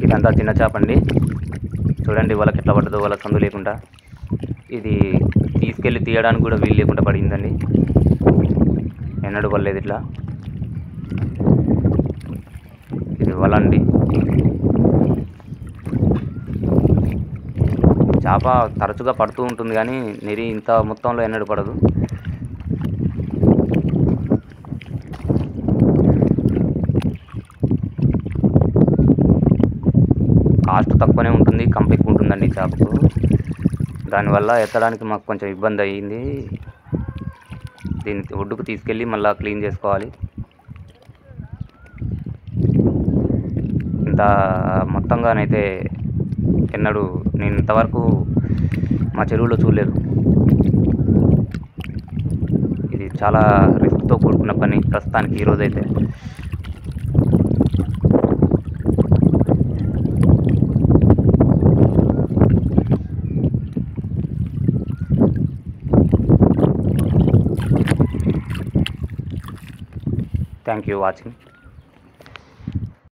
ఇదంతా చిన్న చేప అండి. చూడండి వాళ్ళకి ఎట్లా పడ్డదో, వాళ్ళ సందు లేకుండా. ఇది తీసుకెళ్ళి తీయడానికి కూడా వీలు లేకుండా పడిందండి. ఎన్నడూ పడలేదు ఇట్లా. ఇది వల అండి. చేప తరచుగా పడుతూ ఉంటుంది కానీ నెరి ఇంత మొత్తంలో ఎన్నడూ పడదు. కాస్ట్ తక్కువనే ఉంటుంది, కంప ఎక్కువ ఉంటుందండి చేపకు. దానివల్ల ఎత్తడానికి మాకు కొంచెం ఇబ్బంది అయ్యింది. దీన్ని ఒడ్డుకు తీసుకెళ్ళి మళ్ళీ క్లీన్ చేసుకోవాలి. ఇంత మొత్తంగానైతే ఎన్నడూ నేను ఇంతవరకు మా చెరువులో చూడలేదు. ఇది చాలా రిస్క్తో కూడుకున్న పని ప్రస్తుతానికి ఈరోజైతే. Thank you watching.